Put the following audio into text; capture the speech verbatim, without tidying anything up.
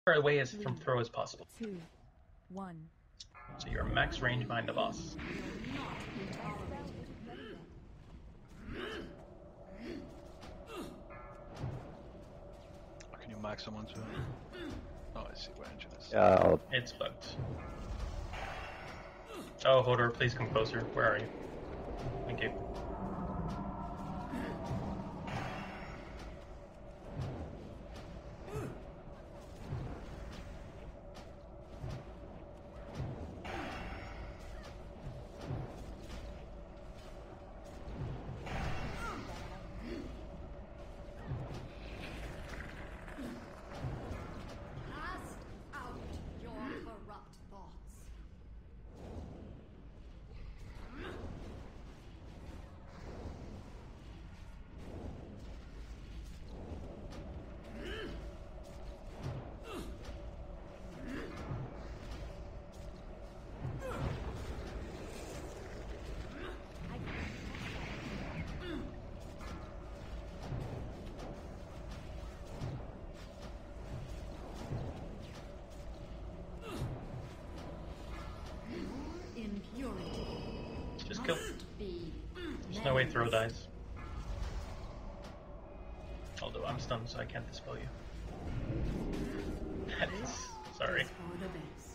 far away as from throw as possible. Two, one. So you're max range behind the boss. Can you max someone to? Oh, I see what engine is. Yeah, I'll... It's bugged. Oh, Hodor, please come closer. Where are you? Thank you. Just kill. There's no way throw dies. Although I'm stunned, so I can't dispel you. Sorry.